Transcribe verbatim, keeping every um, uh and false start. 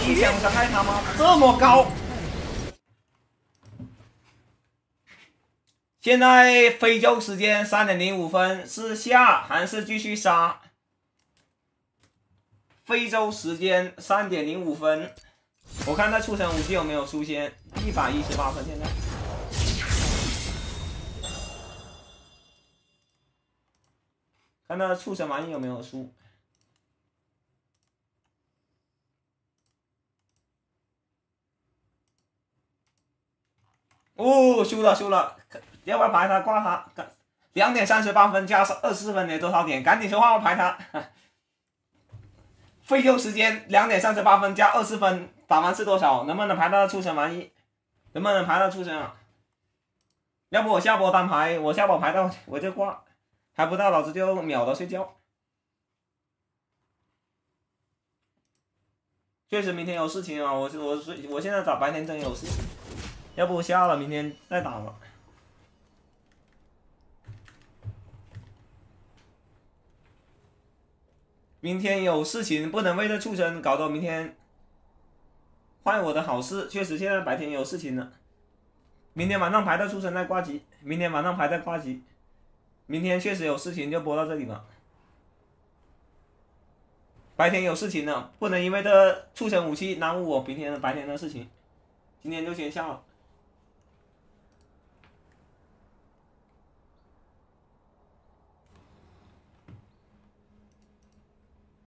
一千五伤害他吗？这么高！现在非洲时间三点零五分，是下还是继续杀？非洲时间三点零五分，我看他畜生武器有没有输先，一百一十八分现在。看他畜生玩意有没有输。哦，输了输了，要不要排他挂他？两点三十八分加二十四分得多少点？赶紧说话，我排他。非洲时间两点三十八分加二十分，打完是多少？能不能排到畜生玩意？能不能排到畜生啊？要不我下波单排，我下波排到我就挂，排不到老子就秒了睡觉。确实明天有事情啊，我我我现在打白天真有事，要不我下了，明天再打吧。明天有事情，不能为了畜生搞得明天坏我的好事。确实现在白天有事情了，明天晚上排到畜生再挂机，明天晚上排再挂机。明天确实有事情，就播到这里吧。白天有事情了，不能因为这畜生武器耽误我明天的白天的事情。今天就先下了。